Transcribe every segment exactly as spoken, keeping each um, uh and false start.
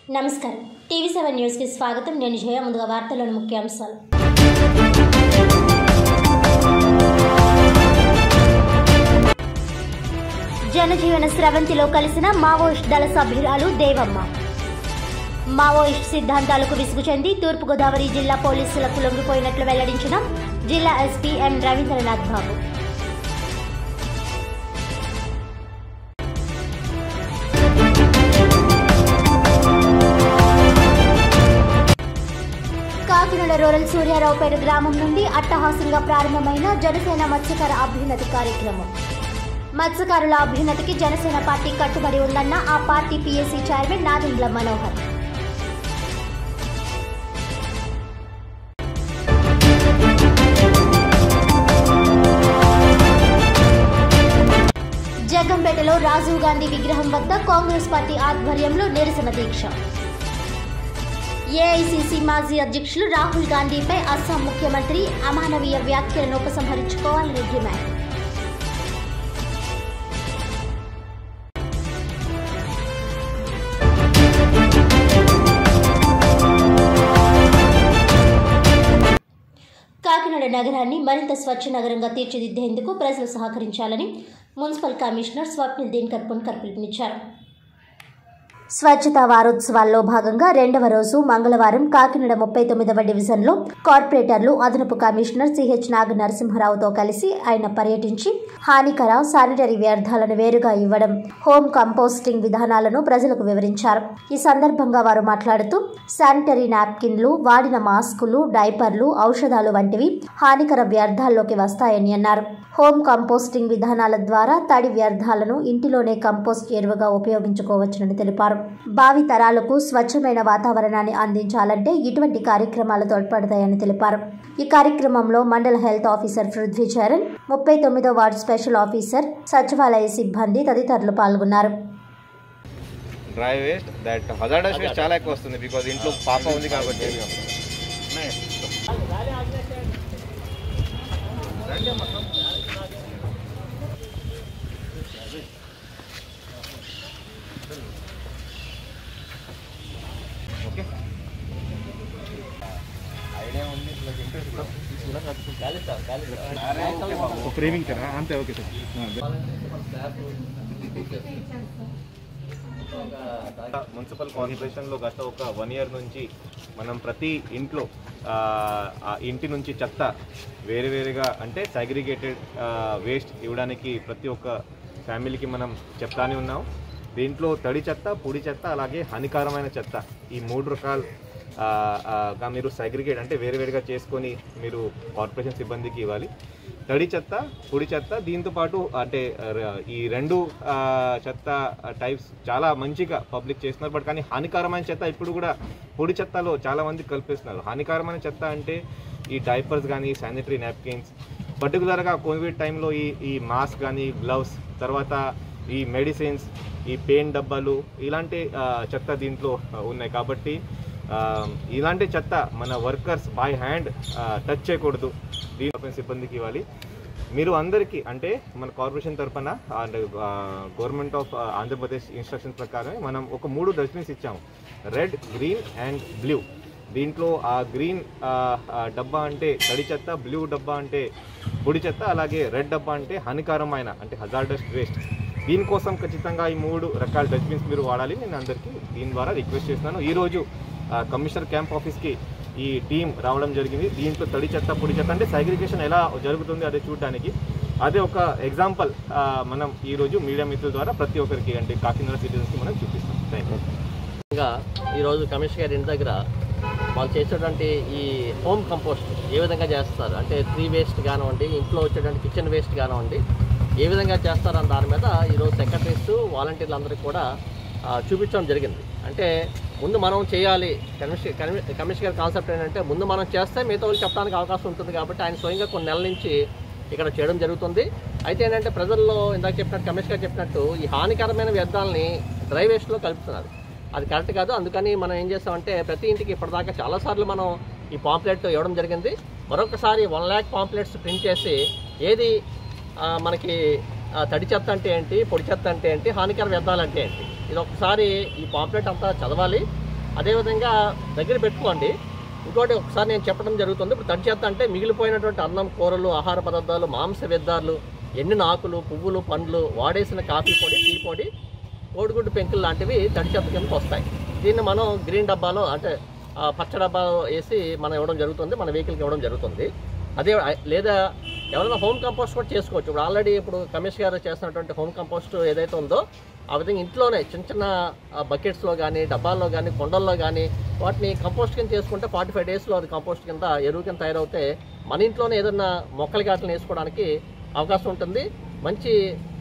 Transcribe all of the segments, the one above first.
నమస్కారం TV seven news కి స్వాగతం। నేను జయ। ముందుగా వార్తల్లోని ముఖ్యాంశాలు। జనజీవన స్రవంతిలో కలిసిన మావోయిస్ట్ దళ సభ్యురాలు దేవమ్మ। మావోయిస్ట్ సిద్ధాంతాలకు విసుగు చెంది తూర్పుగోదావరి జిల్లా పోలీసులకు లొంగిపోయినట్లు వెల్లడించిన జిల్లా SP M Ravindranath Babu. Kakinada rural Suryaraopeta గ్రామం నుండి అట్టహాసంగా ప్రారంభమైన జనసేన మత్స్యకార అభ్యున్నతి కార్యక్రమం। మత్స్యకారుల అభ్యున్నతికి జనసేన పార్టీ కట్టుబడి ఉందన్న ఆ party PSC chairman Nadendla Manohar. జగ్గంపేటలో రాజీవ్ గాంధీ విగ్రహం వద్ద కాంగ్రెస్ పార్టీ ఆధ్వర్యంలో నిరసన దీక్ష। ఏఐసీసీ మాజీ అధ్యక్షులు రాహుల్ గాంధీపై అస్సాం ముఖ్యమంత్రి అమానవీయ వ్యాఖ్యలను ఉపసంహరించుకోవాలని డిమాండ్। కాకినాడ నగరాన్ని మరింత స్వచ్ఛ నగరంగా తీర్చిదిద్దేందుకు ప్రజలు సహకరించాలని మున్సిపల్ కమిషనర్ స్వప్నిల్ దినకర్ పున్కర్ పిలుపునిచ్చారు। స్వచ్ఛతా వారోత్సవాల్లో భాగంగా రెండవ రోజు మంగళవారం కాకినాడ ముప్పై తొమ్మిదవ డివిజన్లో కార్పొరేటర్లు అదనపు కమిషనర్ సిహెచ్ నాగ నరసింహరావుతో కలిసి ఆయన పర్యటించి హానికర శానిటరీ వ్యర్థాలను వేరుగా ఇవ్వడం, హోమ్ కంపోస్టింగ్ విధానాలను ప్రజలకు వివరించారు। ఈ సందర్భంగా వారు మాట్లాడుతూ శానిటరీ నాప్కిన్లు, వాడిన మాస్కులు, డైపర్లు, ఔషధాలు వంటివి హానికర వ్యర్థాల్లోకి వస్తాయని అన్నారు। హోమ్ కంపోస్టింగ్ విధానాల ద్వారా తడి వ్యర్థాలను ఇంటిలోనే కంపోస్ట్ ఎరువుగా ఉపయోగించుకోవచ్చునని తెలిపారు। భావి తరాలకు స్వచ్ఛమైన వాతావరణాన్ని అందించాలంటే ఇటువంటి కార్యక్రమాలు తోడ్పడతాయని తెలిపారు। ఈ కార్యక్రమంలో మండల హెల్త్ ఆఫీసర్ పృథ్వీ చరణ్, ముప్పై తొమ్మిదో వార్డు స్పెషల్ ఆఫీసర్, సచివాలయ సిబ్బంది తదితరులు పాల్గొన్నారు। Dry waste that hazardous waste చాలా ఎక్కువ వస్తుంది బికాజ్ ఇంట్లో పాప ఉంది కాబట్టి। ఫ్రేమింగ్ కదా అంతే ఓకే సార్। మున్సిపల్ కార్పొరేషన్లో గత ఒక వన్ ఇయర్ నుంచి మనం ప్రతి ఇంట్లో ఇంటి నుంచి చెత్త వేరే వేరేగా అంటే సెగ్రిగేటెడ్ వేస్ట్ ఇవ్వడానికి ప్రతి ఒక్క ఫ్యామిలీకి మనం చెప్తానే ఉన్నాం। దీంట్లో తడి చెత్త, పొడి చెత్త, అలాగే హానికరమైన చెత్త ఈ మూడు రకాలు మీరు సెగ్రిగేట్ అంటే వేరే వేరుగా చేసుకొని మీరు కార్పొరేషన్ సిబ్బందికి ఇవ్వాలి। తడి చెత్త, పొడి చెత్త, దీంతోపాటు అంటే ఈ రెండు చెత్త టైప్స్ చాలా మంచిగా పబ్లిక్ చేస్తున్నారు। బట్ కానీ హానికరమైన చెత్త ఇప్పుడు కూడా పొడి చెత్తలో చాలామంది కల్పిస్తున్నారు। హానికరమైన చెత్త అంటే ఈ డైపర్స్ కానీ, శానిటరీ నాప్కిన్స్, పర్టికులర్గా కోవిడ్ టైంలో ఈ ఈ మాస్క్ కానీ, గ్లవ్స్, తర్వాత ఈ మెడిసిన్స్, ఈ పెయిన్ డబ్బాలు, ఇలాంటి చెత్త దీంట్లో ఉన్నాయి కాబట్టి ఇలాంటి చెత్త మన వర్కర్స్ బై హ్యాండ్ టచ్ చేయకూడదు, దీని సిబ్బందికి ఇవ్వాలి। మీరు అందరికీ అంటే మన కార్పొరేషన్ తరఫున and government of Andhra Pradesh instructions ప్రకారం మనం ఒక మూడు డస్ట్బిన్స్ ఇచ్చాము, రెడ్, గ్రీన్ అండ్ బ్లూ। దీంట్లో ఆ గ్రీన్ డబ్బా అంటే తడి చెత్త, బ్లూ డబ్బా అంటే పొడి చెత్త, అలాగే రెడ్ డబ్బా అంటే హానికరమైన అంటే హజార్డస్ వేస్ట్। దీనికోసం ఖచ్చితంగా ఈ మూడు రకాల డస్ట్బిన్స్ మీరు వాడాలి। నేను అందరికీ దీని ద్వారా రిక్వెస్ట్ చేస్తున్నాను। ఈరోజు కమిషనర్ క్యాంప్ ఆఫీస్కి ఈ టీం రావడం జరిగింది। దీంట్లో తడి చెత్త, పొడి చెత్త అంటే సెగ్రిగేషన్ ఎలా జరుగుతుంది అదే చూడడానికి, అదే ఒక ఎగ్జాంపుల్ మనం ఈరోజు మీడియా మిత్రుల ద్వారా ప్రతి ఒక్కరికి అంటే కాకినాడ సిటిజన్స్కి మనం చూపిస్తాం। Thank you. ఇంకా ఈరోజు కమిషనర్ గారి ఇంటి దగ్గర వాళ్ళు చేసేటువంటి ఈ హోమ్ కంపోస్ట్ ఏ విధంగా చేస్తారు అంటే ట్రీ వేస్ట్ కానివ్వండి, ఇంట్లో వచ్చేటువంటి కిచెన్ వేస్ట్ కానివ్వండి, ఏ విధంగా చేస్తారన్న దాని మీద ఈరోజు సెక్రటరీస్, వాలంటీర్లు అందరికీ కూడా చూపించడం జరిగింది। అంటే ముందు మనం చేయాలి, కమిషన్ కమిషనర్ గారి కాన్సెప్ట్ ఏంటంటే ముందు మనం చేస్తే మిగతా వాళ్ళు చెప్పడానికి అవకాశం ఉంటుంది కాబట్టి ఆయన స్వయంగా కొన్ని నెలల నుంచి ఇక్కడ చేయడం జరుగుతుంది। అయితే ఏంటంటే ప్రజల్లో ఇందాక చెప్పినట్టు కమిషనర్ గారు చెప్పినట్టు ఈ హానికరమైన వ్యర్థాలని డ్రై వేస్ట్లో కలుపుతున్నారు, అది కరెక్ట్ కాదు। అందుకని మనం ఏం చేస్తామంటే ప్రతి ఇంటికి ఇప్పటిదాకా చాలాసార్లు మనం ఈ పాంప్లెట్ ఇవ్వడం జరిగింది। మరొకసారి వన్ ల్యాక్ పాంప్లెట్స్ ప్రింట్ చేసి ఏది మనకి తడి చెత్త అంటే ఏంటి, పొడి చెత్త అంటే ఏంటి, హానికర వ్యర్థాలు అంటే ఏంటి, ఇది ఒకసారి ఈ పాంప్లెట్ అంతా చదవాలి। అదేవిధంగా దగ్గర పెట్టుకోండి. ఇంకోటి ఒకసారి నేను చెప్పడం జరుగుతుంది, ఇప్పుడు తడి చెత్త అంటే మిగిలిపోయినటువంటి అన్నం, కూరలు, ఆహార పదార్థాలు, మాంస వ్యర్థాలు, ఎండిన ఆకులు, పువ్వులు, పండ్లు, వాడేసిన కాఫీ పొడి, టీ పొడి, కోడిగుడ్డు పెంకులు లాంటివి తడి చెత్త కిందకి వస్తాయి. దీన్ని మనం గ్రీన్ డబ్బాలో అంటే పచ్చ డబ్బాలో వేసి మనం ఇవ్వడం జరుగుతుంది, మన వెహికల్కి ఇవ్వడం జరుగుతుంది. అదే లేదా ఎవరైనా హోమ్ కంపోస్ట్ కూడా చేసుకోవచ్చు. ఇప్పుడు ఆల్రెడీ ఇప్పుడు కమిషనర్ గారు చేస్తున్నటువంటి హోమ్ కంపోస్ట్ ఏదైతే ఉందో ఆ విధంగా ఇంట్లోనే చిన్న చిన్న బకెట్స్లో కానీ, డబ్బాల్లో కానీ, కొండల్లో కానీ వాటిని కంపోస్ట్ కింద చేసుకుంటే ఫార్టీ ఫైవ్ డేస్లో అది కంపోస్ట్ కింద ఎరువు కింద తయారవుతే మన ఇంట్లోనే ఏదన్నా మొక్కలు గాటలు వేసుకోవడానికి అవకాశం ఉంటుంది. మంచి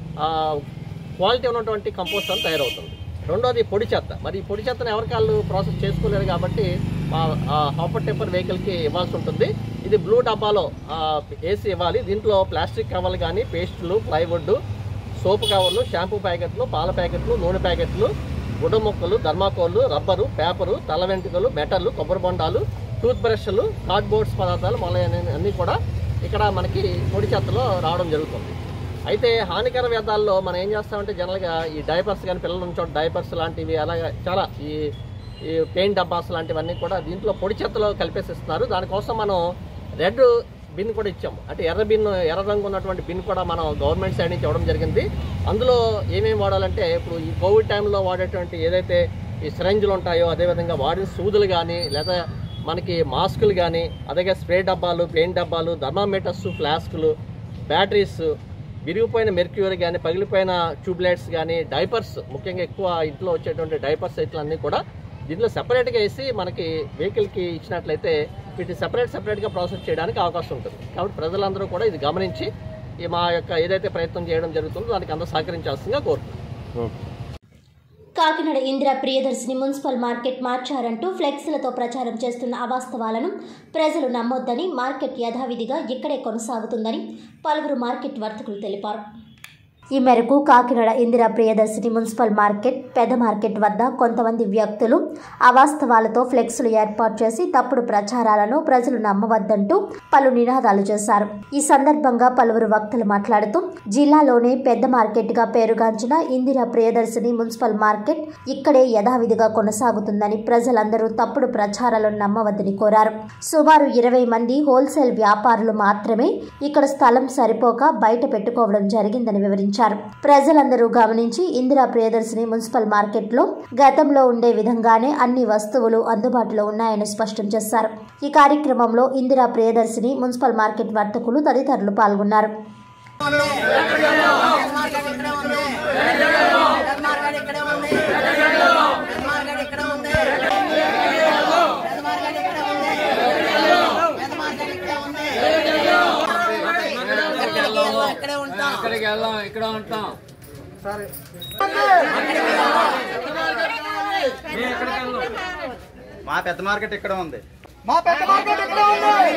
క్వాలిటీ ఉన్నటువంటి కంపోస్ట్ అని తయారవుతుంది. రెండోది పొడి చెత్త. మరి ఈ పొడి చెత్తను ఎవరికాళ్ళు ప్రాసెస్ చేసుకోలేరు కాబట్టి హాపర్ టెంపర్ వెహికల్కి ఇవ్వాల్సి ఉంటుంది. ఇది బ్లూ డబ్బాలో వేసి ఇవ్వాలి. దీంట్లో ప్లాస్టిక్ కవర్లు కానీ, పేస్టులు, ప్లైవుడ్, సోపు కవర్లు, షాంపూ ప్యాకెట్లు, పాల ప్యాకెట్లు, నూనె ప్యాకెట్లు, గుడ్డ మొక్కలు, ధర్మాకోళ్ళు, రబ్బరు, పేపరు, తల వెంట్రుకలు, మెటర్లు, కొబ్బరి బొండాలు, టూత్ బ్రష్లు, కార్డ్బోర్డ్స్ పదార్థాలు మొదలైన అన్నీ కూడా ఇక్కడ మనకి పొడి చెత్తలో రావడం జరుగుతుంది. అయితే హానికర వ్యర్థాల్లో మనం ఏం చేస్తామంటే జనరల్గా ఈ డైపర్స్ కానీ, పిల్లల నుంచి డైపర్స్ లాంటివి, అలాగే చాలా ఈ ఈ పెయింట్ డబ్బాస్ లాంటివన్నీ కూడా దీంట్లో పొడి చెత్తలో కలిపేసిస్తున్నారు. దానికోసం మనం రెడ్ బిన్ కూడా ఇచ్చాము. అంటే ఎర్ర బిన్, ఎర్ర రంగు ఉన్నటువంటి బిన్ కూడా మనం గవర్నమెంట్ సైడ్ నుంచి ఇవ్వడం జరిగింది. అందులో ఏమేమి వాడాలంటే ఇప్పుడు ఈ కోవిడ్ టైంలో వాడేటువంటి ఏదైతే ఈ సిరంజులు ఉంటాయో, అదేవిధంగా వాడిన సూదులు కానీ, లేదా మనకి మాస్కులు కానీ, అదేగా స్ప్రే డబ్బాలు, పెయింట్ డబ్బాలు, థర్మామీటర్స్, ఫ్లాస్కులు, బ్యాటరీస్, విరిగిపోయిన మెర్క్యూరీ కానీ, పగిలిపోయిన ట్యూబ్లైట్స్ కానీ, డైపర్స్, ముఖ్యంగా ఎక్కువ ఇంట్లో వచ్చేటువంటి డైపర్స్ ఇట్లన్నీ కూడా దీంట్లో సెపరేట్గా వేసి మనకి వెహికల్కి ఇచ్చినట్లయితే వీటిని సెపరేట్ సెపరేట్గా ప్రాసెస్ చేయడానికి అవకాశం ఉంటుంది. కాబట్టి ప్రజలందరూ కూడా ఇది గమనించి మా యొక్క ఏదైతే ప్రయత్నం చేయడం జరుగుతుందో దానికి అందరూ సహకరించాల్సిందిగా కోరుతున్నాం. కాకినాడ ఇందిరా ప్రియదర్శిని మున్సిపల్ మార్కెట్ మార్చారంటూ ఫ్లెక్స్లతో ప్రచారం చేస్తున్న అవాస్తవాలను ప్రజలు నమ్మొద్దని, మార్కెట్ యథావిధిగా ఇక్కడే కొనసాగుతుందని పలువురు మార్కెట్ వర్తకులు తెలిపారు. ఈ మేరకు కాకినాడ ఇందిరా ప్రియదర్శిని మున్సిపల్ మార్కెట్, పెద్ద మార్కెట్ వద్ద కొంతమంది వ్యక్తులు అవాస్తవాలతో ఫ్లెక్సులు ఏర్పాటు చేసి తప్పుడు ప్రచారాలను ప్రజలు నమ్మవద్దంటూ పలు నినాదాలు చేశారు. ఈ సందర్భంగా పలువురు వక్తలు మాట్లాడుతూ జిల్లాలోనే పెద్ద మార్కెట్గా పేరుగాంచిన ఇందిరా ప్రియదర్శిని మున్సిపల్ మార్కెట్ ఇక్కడే యథావిధిగా కొనసాగుతుందని, ప్రజలందరూ తప్పుడు ప్రచారాలను నమ్మవద్దని కోరారు. సుమారు ఇరవై మంది హోల్సేల్ వ్యాపారులు మాత్రమే ఇక్కడ స్థలం సరిపోక బయట పెట్టుకోవడం జరిగిందని వివరించారు. ప్రజలందరూ గమనించి ఇందిరా ప్రియదర్శిని మున్సిపల్ మార్కెట్లో గతంలో ఉండే విధంగానే అన్ని వస్తువులు అందుబాటులో ఉన్నాయని స్పష్టం చేశారు. ఈ కార్యక్రమంలో ఇందిరా ప్రియదర్శిని మున్సిపల్ మార్కెట్ వర్తకులు తదితరులు పాల్గొన్నారు. ఇక్కడికి వెళ్దాం, ఇక్కడ ఉంటాం. సరే మా పెద్ద మార్కెట్ ఇక్కడ ఉంది. మా పెద్ద మార్కెట్ ఇక్కడ ఉంది.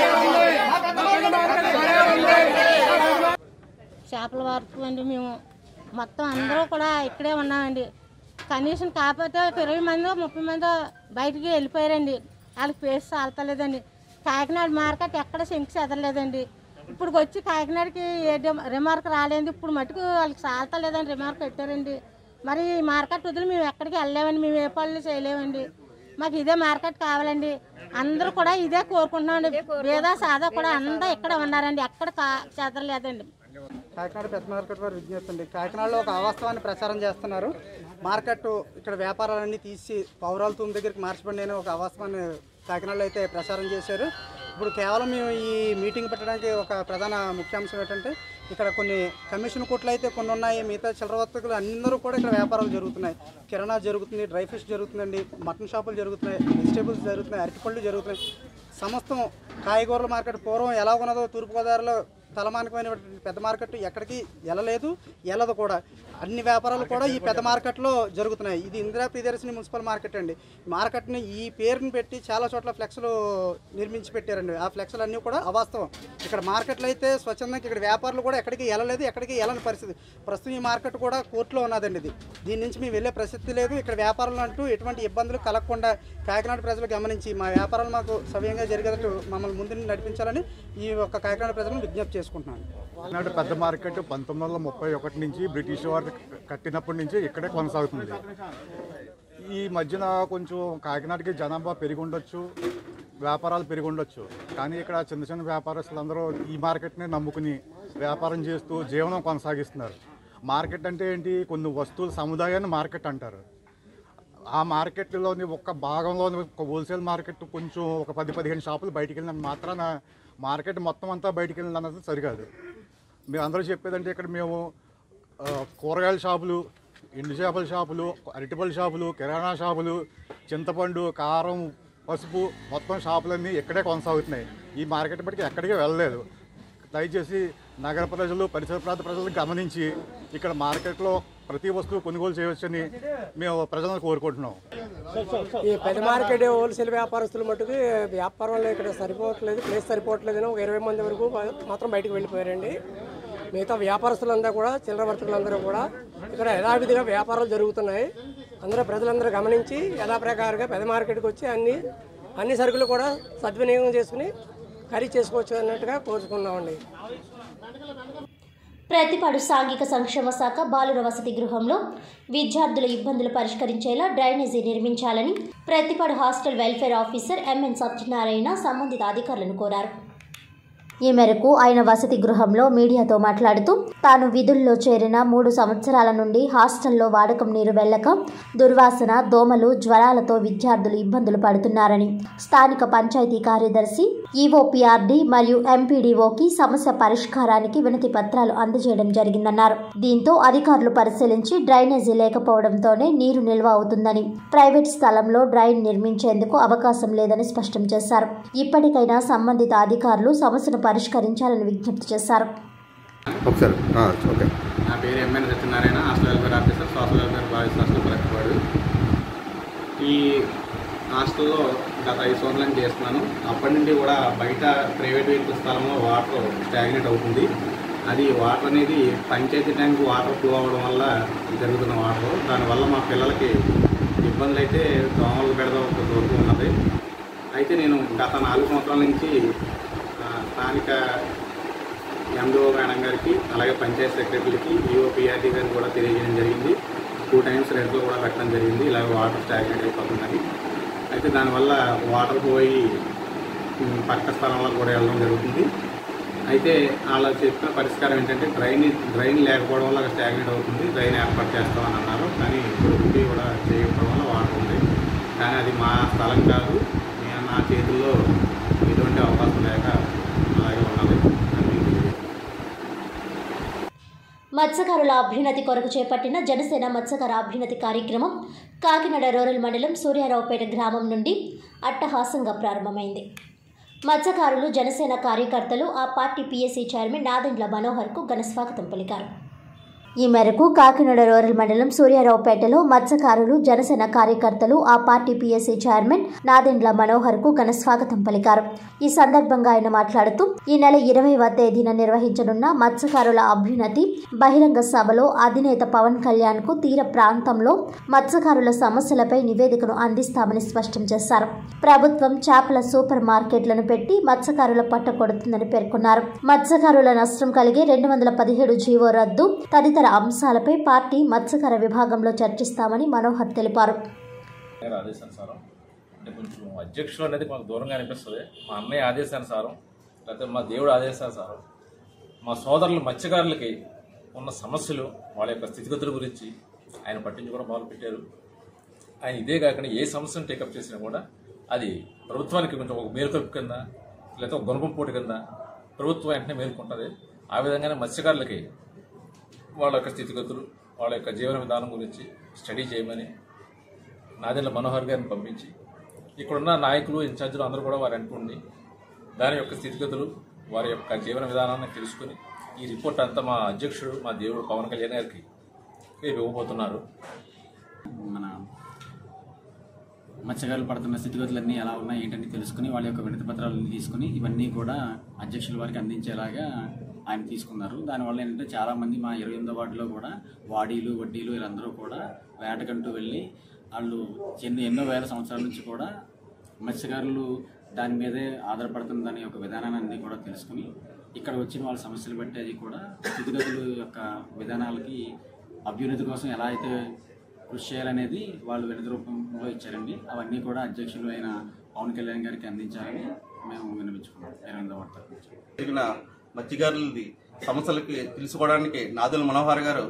చేపల వరకు అండి మేము మొత్తం అందరూ కూడా ఇక్కడే ఉన్నామండి. కనీసం కాకపోతే ఒక ఇరవై మందో ముప్పై మందో బయటికి వెళ్ళిపోయారండి. వాళ్ళకి పేస్ చాలతలేదండి. కాకినాడ మార్కెట్ ఎక్కడ శంకి చెదరలేదండి. ఇప్పుడు వచ్చి కాకినాడకి ఏ రిమార్క్ రాలేదు. ఇప్పుడు మటుకు వాళ్ళకి చాలతలేదని రిమార్క్ పెట్టారండి. మరి ఈ మార్కెట్ వదిలి మేము ఎక్కడికి వెళ్ళలేమండి. మేము ఏ పనులు చేయలేమండి. మాకు ఇదే మార్కెట్ కావాలండి. అందరూ కూడా ఇదే కోరుకుంటున్నామండి. వేదా సాదా కూడా అందరూ ఇక్కడ ఉన్నారండి. ఎక్కడ కా చెదరలేదండి. కాకినాడ పెద్ద మార్కెట్ వారు విజ్ఞప్తి, కాకినాడలో ఒక అవాస్తవాన్ని ప్రచారం చేస్తున్నారు. మార్కెట్ ఇక్కడ వ్యాపారాలన్నీ తీసి పౌరాల తూము దగ్గరికి మార్చబడి నేను ఒక అవాస్తవాన్ని కాకినాడలో అయితే ప్రచారం చేశారు. ఇప్పుడు కేవలం మేము ఈ మీటింగ్ పెట్టడానికి ఒక ప్రధాన ముఖ్యాంశం ఏంటంటే ఇక్కడ కొన్ని కమిషన్ కోట్లు అయితే కొన్ని ఉన్నాయి. మిగతా చిల్లర వర్తకులు అందరూ కూడా ఇక్కడ వ్యాపారాలు జరుగుతున్నాయి. కిరాణా జరుగుతుంది, డ్రై ఫిష్ జరుగుతుందండి, మటన్ షాపులు జరుగుతున్నాయి, వెజిటేబుల్స్ జరుగుతున్నాయి, అరటిపళ్ళు జరుగుతున్నాయి. సమస్తం కాయగూరల మార్కెట్ పూర్వం ఎలా ఉన్నదో తూర్పుగోదావరిలో తలమానికమైన పెద్ద మార్కెట్ ఎక్కడికి వెళ్ళలేదు, వెళ్ళదు కూడా. అన్ని వ్యాపారాలు కూడా ఈ పెద్ద మార్కెట్లో జరుగుతున్నాయి. ఇది ఇందిరా ప్రియదర్శిని మున్సిపల్ మార్కెట్ అండి. మార్కెట్ని ఈ పేరుని పెట్టి చాలా చోట్ల ఫ్లెక్స్లు నిర్మించి పెట్టారండి. ఆ ఫ్లెక్స్లు అన్నీ కూడా అవాస్తవం. ఇక్కడ మార్కెట్లో అయితే స్వచ్ఛందంగా ఇక్కడ వ్యాపారులు కూడా ఎక్కడికి వెళ్ళలేదు, ఎక్కడికి వెళ్ళని పరిస్థితి. ప్రస్తుతం ఈ మార్కెట్ కూడా కోర్టులో ఉన్నదండి. ఇది దీని నుంచి మేము వెళ్ళే ప్రసక్తి లేదు. ఇక్కడ వ్యాపారులు అంటూ ఎటువంటి ఇబ్బందులు కలగకుండా కాకినాడ ప్రజలు గమనించి మా వ్యాపారాలు మాకు సవ్యంగా జరిగేటట్టు మమ్మల్ని ముందు నడిపించాలని ఈ ఒక్క కాకినాడ ప్రజలను విజ్ఞప్తి చేసుకుంటున్నాను. కాకినాడ పెద్ద మార్కెట్ పంతొమ్మిది వందల ముప్పై ఒకటి నుంచి బ్రిటిష్ వారు కట్టినప్పటి నుంచి ఇక్కడే కొనసాగుతుంది. ఈ మధ్యన కొంచెం కాకినాడకి జనాభా పెరిగి ఉండొచ్చు, వ్యాపారాలు పెరిగి ఉండొచ్చు. కానీ ఇక్కడ చిన్న చిన్న వ్యాపారస్తులందరూ ఈ మార్కెట్ని నమ్ముకుని వ్యాపారం చేస్తూ జీవనం కొనసాగిస్తున్నారు. మార్కెట్ అంటే ఏంటి? కొన్ని వస్తువుల సముదాయాన్ని మార్కెట్ అంటారు. ఆ మార్కెట్లోని ఒక భాగంలోని ఒక హోల్సేల్ మార్కెట్ కొంచెం ఒక పది పదిహేను షాపులు బయటికి వెళ్ళిన మాత్రాన మార్కెట్ మొత్తం అంతా బయటికి వెళ్ళిన అన్నది సరికాదు. మేము అందరూ చెప్పేదంటే ఇక్కడ మేము కూరగాయల షాపులు, ఎండు చేపల షాపులు, అరటిపళ్ళ షాపులు, కిరాణా షాపులు, చింతపండు, కారం, పసుపు మొత్తం షాపులన్నీ ఇక్కడే కొనసాగుతున్నాయి. ఈ మార్కెట్ బట్టి ఎక్కడికి వెళ్ళలేదు. దయచేసి నగర ప్రజలు, పరిసర ప్రాంత ప్రజలు గమనించి ఇక్కడ మార్కెట్లో ప్రతి వస్తువు కొనుగోలు చేయవచ్చని మేము ప్రజలను కోరుకుంటున్నాం. ఈ పెద్ద మార్కెట్ హోల్సేల్ వ్యాపారస్తులు మట్టుకు వ్యాపారంలో ఇక్కడ సరిపోవట్లేదు, ప్లేస్ సరిపోవట్లేదని ఒక ఇరవై మంది వరకు మాత్రం బయటకు వెళ్ళిపోయారండి. మిగతా వ్యాపారస్తులందరూ కూడా, చిల్లర వర్తకులందరూ కూడా ఇక్కడ యథావిధిగా వ్యాపారాలు జరుగుతున్నాయి. అందరూ ప్రజలందరూ గమనించి యథాప్రకారంగా పెద్ద మార్కెట్కి వచ్చి అన్ని అన్ని సరుకులు కూడా సద్వినియోగం చేసుకుని ఖరీదు చేసుకోవచ్చు అన్నట్టుగా కోరుకున్నామండి. ప్రతిపాడు సాంఘిక సంక్షేమ శాఖ బాలుర వసతి గృహంలో విద్యార్థుల ఇబ్బందులు పరిష్కరించేలా డ్రైనేజీ నిర్మించాలని Prathipadu hostel welfare officer M N Satyanarayana సంబంధిత అధికారులను కోరారు. ఈ మేరకు ఆయన వసతి గృహంలో మీడియాతో మాట్లాడుతూ తాను విధుల్లో చేరిన మూడు సంవత్సరాల నుండి హాస్టల్లో వాడకం నీరు వెళ్లక దుర్వాసన, దోమలు, జ్వరాలతో విద్యార్థులు ఇబ్బందులు పడుతున్నారని స్థానిక పంచాయతీ కార్యదర్శి, ఈఓపీఆర్డీ మరియు ఎంపీడీఓకి సమస్య పరిష్కారానికి వినతి పత్రాలు అందజేయడం జరిగిందన్నారు. దీంతో అధికారులు పరిశీలించి డ్రైనేజీ లేకపోవడంతోనే నీరు నిల్వ అవుతుందని, ప్రైవేట్ స్థలంలో డ్రైన్ నిర్మించేందుకు అవకాశం లేదని స్పష్టం చేశారు. ఇప్పటికైనా సంబంధిత అధికారులు సమస్యను పరిష్కరించాలని విజ్ఞప్తి చేశారు. నా పేరు M N Satyanarayana, hostel welfare officer, social welfare boys hostel Prathipadu. ఈ హాస్టల్లో గత ఐదు సంవత్సరాలు చేస్తున్నాను. అప్పటి నుండి కూడా బయట ప్రైవేట్ వెహికల్ స్థలంలో వాటర్ స్టాగ్నేట్ అవుతుంది. అది వాటర్ అనేది పంచాయతీ ట్యాంక్ వాటర్ ఫ్లో అవ్వడం వల్ల జరుగుతున్న వాటర్. దానివల్ల మా పిల్లలకి ఇబ్బందులు అయితే దోమలు పెడదాం కొంత వరకు ఉన్నది. అయితే నేను గత నాలుగు సంవత్సరాల నుంచి స్థానిక ఎండిఓ మేడం గారికి, అలాగే పంచాయత్ సెక్రటరీకి, ఈఓపీఆర్డీ గారికి కూడా తెలియజేయడం జరిగింది. టూ టైమ్స్ రెంట్లో కూడా పెట్టడం జరిగింది. ఇలాగ వాటర్ స్టాగ్నేట్ అయిపోతుందని. అయితే దానివల్ల వాటర్ పోయి పక్క స్థలంలో కూడా వెళ్ళడం జరుగుతుంది. అయితే అలా చెప్పిన పరిష్కారం ఏంటంటే డ్రైన్ డ్రైన్ లేకపోవడం వల్ల స్టాగ్నేట్ అవుతుంది, డ్రైన్ ఏర్పాటు చేస్తామని అన్నారు. కానీ ఇప్పుడు కూడా చేయకపోవడం వల్ల వాటర్ ఉంది. కానీ అది మా స్థలం కాదు, నా చేతుల్లో ఎటువంటి అవకాశం లేక అలాగే ఉన్నది. మత్స్యకారుల అభ్యున్నతి కొరకు చేపట్టిన జనసేన మత్స్యకార అభ్యున్నతి కార్యక్రమం కాకినాడ రూరల్ మండలం సూర్యారావుపేట గ్రామం నుండి అట్టహాసంగా ప్రారంభమైంది. మత్స్యకారులు, జనసేన కార్యకర్తలు ఆ పార్టీ పీఎస్సీ చైర్మన్ నాదెండ్ల మనోహర్కు ఘన స్వాగతం పలికారు. ఈ మేరకు కాకినాడ రూరల్ మండలం సూర్యారావుపేటలో మత్స్యకారులు, జనసేన కార్యకర్తలు ఆ పార్టీ పీఎస్సీ చైర్మన్ నాదెండ్ల మనోహర్కు ఘన స్వాగతం పలికారు. ఈ సందర్భంగా ఆయన మాట్లాడుతూ ఈ నెల ఇరవైవ తేదీన నిర్వహించనున్న మత్స్యకారుల అభ్యున్నతి బహిరంగ సభలో అధినేత పవన్ కళ్యాణ్ కు తీర ప్రాంతంలో మత్స్యకారుల సమస్యలపై నివేదికను అందిస్తామని స్పష్టం చేశారు. ప్రభుత్వం చేపల సూపర్ మార్కెట్లను పెట్టి మత్స్యకారుల పట్ట కొడుతుందని పేర్కొన్నారు. మత్స్యకారుల నష్టం కలిగే రెండు వందల పదిహేడు జీవో రద్దు తదితర అంశాలపై పార్టీ మత్స్యకార విభాగంలో చర్చిస్తామని మనోహర్ తెలిపారు. ఆదేశానుసారం అంటే కొంచెం అధ్యక్షులు అనేది మాకు దూరంగా అనిపిస్తుంది. మా అన్నయ్య ఆదేశానుసారం, లేకపోతే మా దేవుడు ఆదేశానుసారం మా సోదరులు మత్స్యకారులకి ఉన్న సమస్యలు, వాళ్ళ యొక్క స్థితిగతుల గురించి ఆయన పట్టించుకోవడం మొదలుపెట్టారు. ఆయన ఇదే కాకుండా ఏ సమస్యను టేకప్ చేసినా కూడా అది ప్రభుత్వానికి కొంచెం ఒక మేలుకొలుపు కింద, లేకపోతే ఒక గుణపం పోటీ కింద ప్రభుత్వం వెంటనే మేలుకుంటుంది. ఆ విధంగానే మత్స్యకారులకి వాళ్ళ యొక్క స్థితిగతులు, వాళ్ళ యొక్క జీవన విధానం గురించి స్టడీ చేయమని నాదెండ్ల మనోహర్ గారిని పంపించి ఇక్కడున్న నాయకులు, ఇన్ఛార్జీలు అందరూ కూడా వారి అంటుండి దాని యొక్క స్థితిగతులు, వారి యొక్క జీవన విధానాన్ని తెలుసుకుని ఈ రిపోర్ట్ అంతా మా అధ్యక్షుడు, మా దేవుడు పవన్ కళ్యాణ్ గారికి రేపు ఇవ్వబోతున్నారు. మన మత్స్యకారులు పడుతున్న స్థితిగతులన్నీ ఎలా ఉన్నాయి ఏంటని తెలుసుకుని వాళ్ళ యొక్క వినతి పత్రాలన్నీ తీసుకుని ఇవన్నీ కూడా అధ్యక్షుల వారికి అందించేలాగా ఆయన తీసుకున్నారు. దానివల్ల ఏంటంటే చాలామంది మా ఇరవై ఎనిమిదో వార్డులో కూడా వాడీలు, వడ్డీలు వీళ్ళందరూ కూడా వేటకంటూ వెళ్ళి వాళ్ళు ఎన్నో ఎన్నో వేల సంవత్సరాల నుంచి కూడా మత్స్యకారులు దాని మీదే ఆధారపడుతుందనే ఒక విధానాన్ని కూడా తెలుసుకుని ఇక్కడ వచ్చిన వాళ్ళ సమస్యలు బట్టి అది కూడా స్థితిగతుల యొక్క విధానాలకి అభ్యున్నతి కోసం ఎలా అయితే కృషి చేయాలనేది వాళ్ళు వినతి రూపంలో ఇచ్చారండి. అవన్నీ కూడా అధ్యక్షులు అయిన పవన్ కళ్యాణ్ గారికి అందించాలని మేము వినిపించుకున్నాం. ఇరవై ఎనిమిదవ జరిగిన మత్స్యకారులది సమస్యలకి తెలుసుకోవడానికి నాదుల మనోహర్ గారు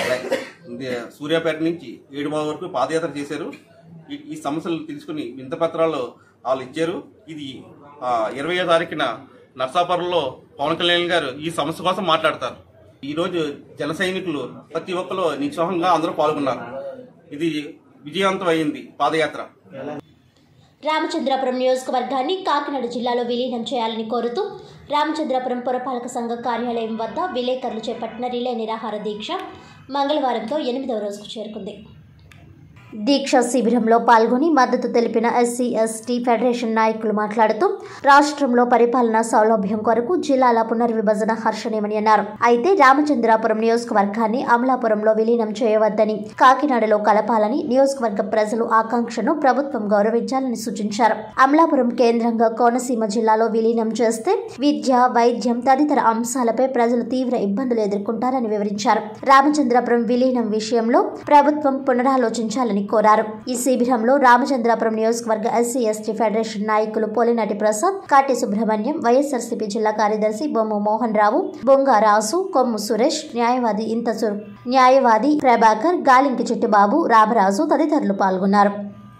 సూర్యాపేట నుంచి ఏడుమా వరకు పాదయాత్ర చేశారు. ఈ సమస్యలు తెలుసుకుని వింత పత్రాలు వాళ్ళు ఇచ్చారు. ఇది ఇరవయో తారీఖున నర్సాపురంలో పవన్ కళ్యాణ్ గారు ఈ సమస్య కోసం మాట్లాడతారు. ఈ రోజు జన సైనికులు ప్రతి ఒక్కరు నిస్సోహంగా అందరూ పాల్గొన్నారు. ఇది విజయవంతం అయింది పాదయాత్ర. రామచంద్రాపురం నియోజకవర్గాన్ని కాకినాడ జిల్లాలో విలీనం చేయాలని కోరుతూ రామచంద్రాపురం పురపాలక సంఘ కార్యాలయం వద్ద విలేకరులు చేపట్టిన రిలే నిరాహార దీక్ష మంగళవారంతో ఎనిమిదవ రోజుకు చేరుకుంది. దీక్ష శిబిరంలో పాల్గొని మద్దతు తెలిపిన ఎస్సీ ఎస్టీ ఫెడరేషన్ నాయకులు మాట్లాడుతూ రాష్ట్రంలో పరిపాలనా సౌలభ్యం కొరకు జిల్లాల పునర్విభజన హర్షణీయమని అన్నారు. అయితే రామచంద్రాపురం నియోజకవర్గాన్ని అమలాపురంలో విలీనం చేయవద్దని, కాకినాడలో కలపాలని నియోజకవర్గ ప్రజలు ఆకాంక్షను ప్రభుత్వం గౌరవించాలని సూచించారు. అమలాపురం కేంద్రంగా కోనసీమ జిల్లాలో విలీనం చేస్తే విద్య, వైద్యం తదితర అంశాలపై ప్రజలు తీవ్ర ఇబ్బందులు ఎదుర్కొంటారని వివరించారు. రామచంద్రాపురం విలీనం విషయంలో ప్రభుత్వం పునరాలోచించాలని కోరారు. ఈ శిబిరంలో రామచంద్రాపురం నియోజకవర్గ ఎస్సీ ఎస్టీ ఫెడరేషన్ నాయకులు పోలినాటి ప్రసాద్, కాటి సుబ్రహ్మణ్యం, వైఎస్ఆర్సీపీ జిల్లా కార్యదర్శి బొమ్ము మోహన్ రావు, బొంగా రాసు, కొమ్ము సురేష్, న్యాయవాది ఇంతసూర్, న్యాయవాది ప్రభాకర్, గాలింకి చిట్టుబాబు, రామరాజు తదితరులు పాల్గొన్నారు.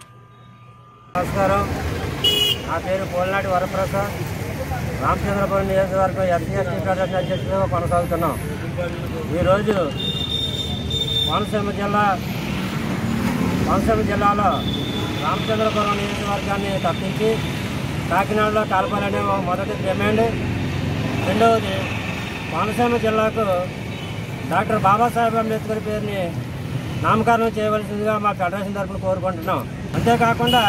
నమస్కారం. నా పేరు పోలినాటి వరప్రసాద్. రామచంద్రపురం నియోజకవర్గం ఎస్సీ ఎస్టీ ఫెడరేషన్ అధ్యక్షులుగా కొనసాగుతున్నాం. ఈరోజు కోనసీమ జిల్లా కోనసీమ జిల్లాలో రామచంద్రపురం నియోజకవర్గాన్ని తప్పించి కాకినాడలో కలపాలనే మొదటి డిమాండ్. రెండవది, కోనసీమ జిల్లాకు డాక్టర్ బాబాసాహెబ్ అంబేద్కర్ పేరుని నామకరణం చేయవలసిందిగా మా ఫెడరేషన్ తరఫున కోరుకుంటున్నాం. అంతేకాకుండా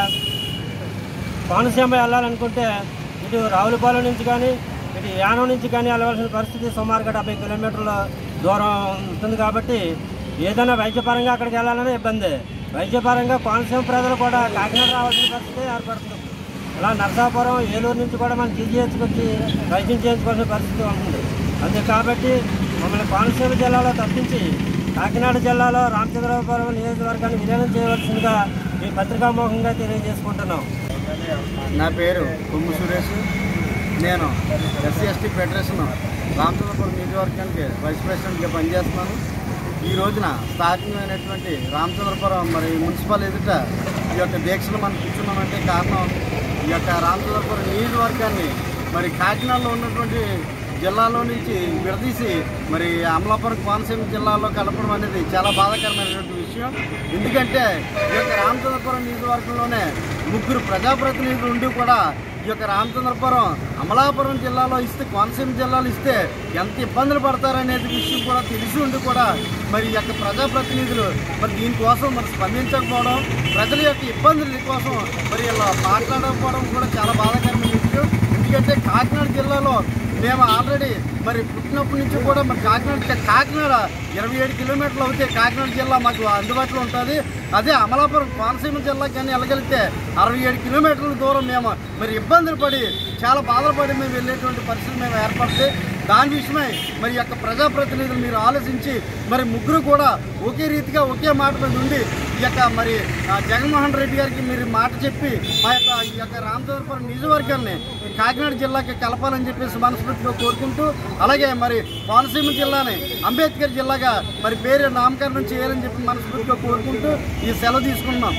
కోనసీమ వెళ్ళాలనుకుంటే ఇటు రావులపాలెం నుంచి కానీ ఇటు యానం నుంచి కానీ వెళ్ళవలసిన పరిస్థితి సుమారుగా డెబ్బై కిలోమీటర్ల దూరం ఉంటుంది. కాబట్టి ఏదైనా వైద్యపరంగా అక్కడికి వెళ్ళాలనే ఇబ్బంది. వైద్యపరంగా కోనసీమ ప్రజలు కూడా కాకినాడ రావాల్సిన పరిస్థితి ఏర్పడుతుంది. ఇలా నరసాపురం, ఏలూరు నుంచి కూడా మనం జీజీహెచ్కి వచ్చి వైద్యం చేయించుకోవాల్సిన పరిస్థితి ఉంటుంది. అంతే కాబట్టి మమ్మల్ని కోనసీమ జిల్లాలో తప్పించి కాకినాడ జిల్లాలో రామచంద్రపురం నియోజకవర్గాన్ని విలీనం చేయవలసిందిగా ఈ పత్రికాముఖంగా తెలియజేసుకుంటున్నాం. నా పేరు కొమ్ము సురేష్. నేను ఎస్సీ ఎస్టీ ఫెడరేషన్ రామచంద్రపురం నియోజకవర్గానికి వైస్ ప్రెసిడెంట్గా పనిచేస్తున్నాను. ఈ రోజున స్థానికమైనటువంటి రామచంద్రపురం మరి మున్సిపల్ ఎదుట ఈ యొక్క దీక్షలు మనం కూర్చున్నామంటే కారణం ఈ యొక్క రామచంద్రపురం నియోజకవర్గాన్ని మరి కాకినాడలో ఉన్నటువంటి జిల్లాలో నుంచి విడదీసి మరి అమలాపురం కోనసీమ జిల్లాలో కలపడం అనేది చాలా బాధాకరమైనటువంటి విషయం. ఎందుకంటే ఈ యొక్క రామచంద్రపురం నియోజకవర్గంలోనే ముగ్గురు ప్రజాప్రతినిధులు ఉండి కూడా ఈ యొక్క రామచంద్రపురం అమలాపురం జిల్లాలో ఇస్తే, కోనసీమ జిల్లాలో ఇస్తే ఎంత ఇబ్బందులు పడతారనేది విషయం కూడా తెలిసి ఉండి కూడా మరి ఈ యొక్క ప్రజాప్రతినిధులు మరి దీనికోసం మరి స్పందించకపోవడం, ప్రజల యొక్క ఇబ్బందుల కోసం మరి ఇలా మాట్లాడకపోవడం కూడా చాలా బాధాకరమైన విషయం. ఎందుకంటే కాకినాడ జిల్లాలో మేము ఆల్రెడీ మరి పుట్టినప్పటి నుంచి కూడా మరి కాకినాడ కాకినాడ ఇరవై ఏడు కిలోమీటర్లు అవుతే కాకినాడ జిల్లా మాకు అందుబాటులో ఉంటుంది. అదే అమలాపురం కోనసీమ జిల్లాకి కానీ వెళ్ళగలిగితే అరవై ఏడు కిలోమీటర్ల దూరం మేము మరి ఇబ్బందులు పడి చాలా బాధపడి మేము వెళ్ళేటువంటి పరిస్థితి మేము ఏర్పడితే దాని విషయమై మరి యొక్క ప్రజాప్రతినిధులు మీరు ఆలోచించి మరి ముగ్గురు కూడా ఒకే రీతిగా ఒకే మాట మీద ఉండి ఈ యొక్క మరి జగన్మోహన్ రెడ్డి గారికి మీరు మాట చెప్పి మా యొక్క ఈ యొక్క రామచంద్రపురం నియోజకవర్గాన్ని కాకినాడ జిల్లాకి కలపాలని చెప్పేసి మనస్ఫూర్తిగా కోరుకుంటూ, అలాగే మరి కోనసీమ జిల్లాని అంబేద్కర్ జిల్లాగా మరి పేరు నామకరణం చేయాలని చెప్పి మనస్ఫూర్తిగా కోరుకుంటూ ఈ సెలవు తీసుకున్నాం.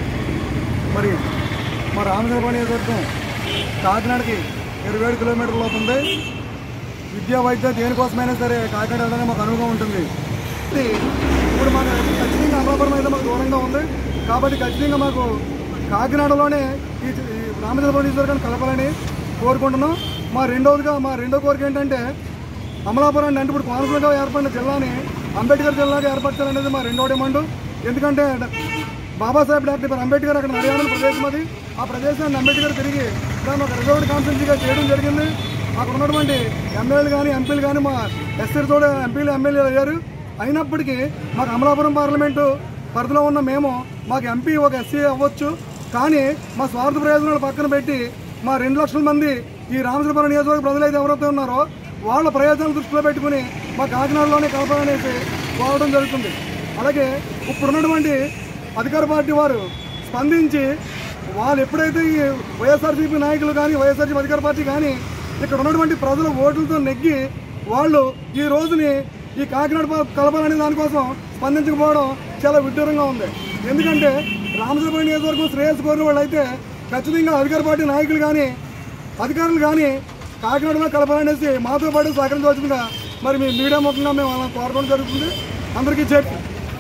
మరి మా రామచంద్రపురం నియోజకవర్గం కాకినాడకి ఇరవై ఏడు కిలోమీటర్ల లోపు ఉంది. విద్యా వైద్యం దేనికోసమైనా సరే కాకినాడ వెళ్ళడానికి మాకు అనువుగా ఉంటుంది. ఇప్పుడు మాకు ఖచ్చితంగా అమలాపురం అయితే మాకు దూరంగా ఉంది. కాబట్టి ఖచ్చితంగా మాకు కాకినాడలోనే ఈ రామచంద్రపురం నియోజకవర్గాన్ని కలపాలని కోరుకుంటున్నాం. మా రెండవదిగా మా రెండో కోరిక ఏంటంటే అమలాపురాన్ని అంటే ఇప్పుడు కోనసీమగా ఏర్పడిన జిల్లాని అంబేద్కర్ జిల్లాగా ఏర్పరచాలనేది మా రెండో డిమాండ్. ఎందుకంటే బాబాసాహెబ్ డాక్టర్ అంబేద్కర్ అక్కడ నడియాడిన ప్రదేశం అది. ఆ ప్రదేశాన్ని అంబేద్కర్ తిరిగి దాన్ని ఒక రిజర్వ్డ్ కాన్స్టిట్యూన్సీగా చేయడం జరిగింది. అక్కడ ఉన్నటువంటి ఎమ్మెల్యేలు కానీ ఎంపీలు కానీ మా ఎస్సీలతో ఎంపీలు ఎమ్మెల్యేలు అయ్యారు. అయినప్పటికీ మాకు అమలాపురం పార్లమెంటు పరిధిలో ఉన్న మేము మాకు ఎంపీ ఒక ఎస్సీ అవ్వచ్చు, కానీ మా స్వార్థ ప్రయోజనాలు పక్కన పెట్టి మా రెండు లక్షల మంది ఈ రామచంద్రపురం నియోజకవర్గ ప్రజలైతే ఎవరైతే ఉన్నారో వాళ్ళ ప్రయోజనాలు దృష్టిలో పెట్టుకుని మా కాకినాడలోనే కలపాలనేసి కోరడం జరుగుతుంది. అలాగే ఇప్పుడున్నటువంటి అధికార పార్టీ వారు స్పందించి వాళ్ళు ఎప్పుడైతే ఈ వైఎస్ఆర్సీపీ నాయకులు కానీ వైఎస్ఆర్సీపీ అధికార పార్టీ కానీ ఇక్కడ ఉన్నటువంటి ప్రజల ఓట్లతో నెగ్గి వాళ్ళు ఈ రోజుని ఈ కాకినాడ కలపాలనే దానికోసం స్పందించకపోవడం చాలా విడ్డూరంగా ఉంది. ఎందుకంటే రామచంద్రపురం నియోజకవర్గం శ్రేయస్ కోరిన వాళ్ళు అయితే ఖచ్చితంగా అధికార పార్టీ నాయకులు కానీ అధికారులు కానీ కాకినాడలో కలపాలనేసి మాతో పాటు సహకరించవలసిందిగా మరి మీ మీడియా ముఖంగా మేము వాళ్ళని కోరడం జరుగుతుంది. అందరికీ చెప్పి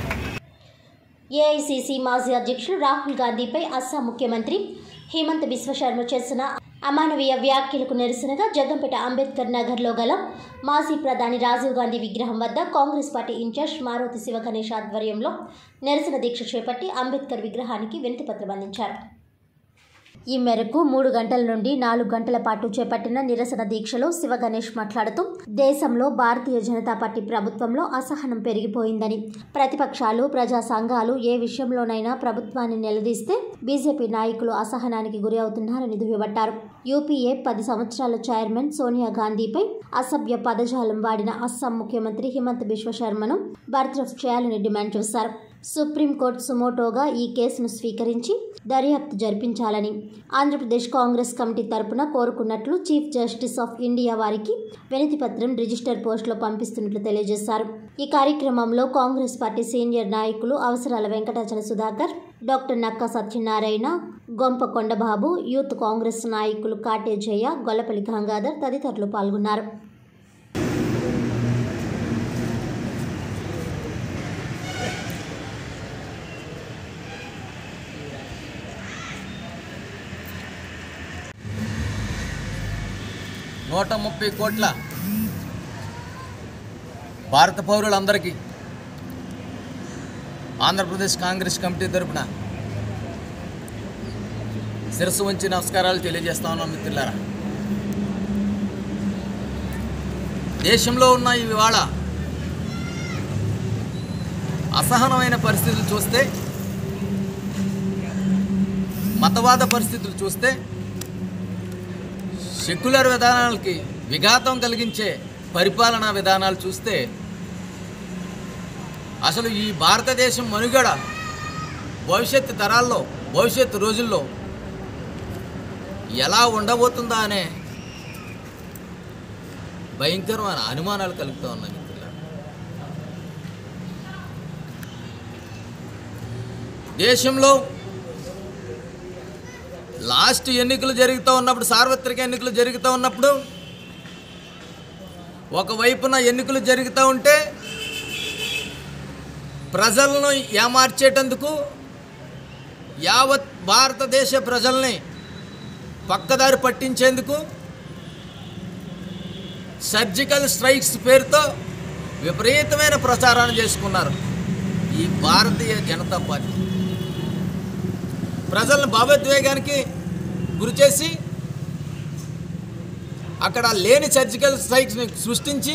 ఏఐసీసీ మాజీ అధ్యక్షుడు రాహుల్ గాంధీపై అస్సాం ముఖ్యమంత్రి హిమంత బిశ్వ శర్మ చేసిన అమానవీయ వ్యాఖ్యలకు నిరసనగా జగంపేట అంబేద్కర్ నగర్లో గల మాజీ ప్రధాని రాజీవ్ గాంధీ విగ్రహం వద్ద కాంగ్రెస్ పార్టీ ఇన్ఛార్జ్ మారుతి శివ గణేష్ ఆధ్వర్యంలో నిరసన దీక్ష చేపట్టి అంబేద్కర్ విగ్రహానికి వినతిపత్రం అందించారు. ఈ మేరకు మూడు గంటల నుండి నాలుగు గంటల పాటు చేపట్టిన నిరసన దీక్షలో శివ గణేష్ మాట్లాడుతూ దేశంలో భారతీయ జనతా పార్టీ ప్రభుత్వంలో అసహనం పెరిగిపోయిందని, ప్రతిపక్షాలు ప్రజా సంఘాలు ఏ విషయంలోనైనా ప్రభుత్వాన్ని నిలదీస్తే బీజేపీ నాయకులు అసహనానికి గురి అవుతున్నారని దుయ్యబట్టారు. యూపీఏ పది సంవత్సరాల చైర్మన్ సోనియా గాంధీపై అసభ్య పదజాలం వాడిన అస్సాం ముఖ్యమంత్రి హిమంత బిశ్వ శర్మను బర్తరఫ్ చేయాలని డిమాండ్ చేశారు. సుప్రీంకోర్టు సుమోటోగా ఈ కేసును స్వీకరించి దర్యాప్తు జరిపించాలని ఆంధ్రప్రదేశ్ కాంగ్రెస్ కమిటీ తరపున కోరుకున్నట్లు చీఫ్ జస్టిస్ ఆఫ్ ఇండియా వారికి వినతిపత్రం రిజిస్టర్ పోస్టులో పంపిస్తున్నట్లు తెలియజేశారు. ఈ కార్యక్రమంలో కాంగ్రెస్ పార్టీ సీనియర్ నాయకులు అవసరాల వెంకటాచల సుధాకర్, డాక్టర్ నక్కా సత్యనారాయణ, గొంప కొండబాబు, యూత్ కాంగ్రెస్ నాయకులు కాటే జయ, గొల్లపల్లి గంగాధర్ తదితరులు పాల్గొన్నారు. నూట ముప్పై కోట్ల భారత పౌరులందరికీ ఆంధ్రప్రదేశ్ కాంగ్రెస్ కమిటీ తరపున శిరస్సు వంచి నమస్కారాలు తెలియజేస్తా ఉన్నాం. మిత్రులారా, దేశంలో ఉన్న ఇవాళ అసహనమైన పరిస్థితులు చూస్తే, మతవాద పరిస్థితులు చూస్తే, సెక్యులర్ విధానాలకి విఘాతం కలిగించే పరిపాలనా విధానాలు చూస్తే అసలు ఈ భారతదేశం మనుగడ భవిష్యత్తు తరాల్లో భవిష్యత్తు రోజుల్లో ఎలా ఉండబోతుందా అనే భయంకరమైన అనుమానాలు కలుగుతూ ఉన్నాయి. దేశంలో లాస్ట్ ఎన్నికలు జరుగుతూ ఉన్నప్పుడు, సార్వత్రిక ఎన్నికలు జరుగుతూ ఉన్నప్పుడు ఒకవైపున ఎన్నికలు జరుగుతూ ఉంటే ప్రజలను ఏమార్చేటందుకు యావత్ భారతదేశ ప్రజల్ని పక్కదారి పట్టించేందుకు సర్జికల్ స్ట్రైక్స్ పేరుతో విపరీతమైన ప్రచారాన్ని చేసుకున్నారు ఈ భారతీయ జనతా పార్టీ. ప్రజలను భావోద్వేగానికి గురిచేసి అక్కడ లేని సర్జికల్ స్ట్రైక్స్ని సృష్టించి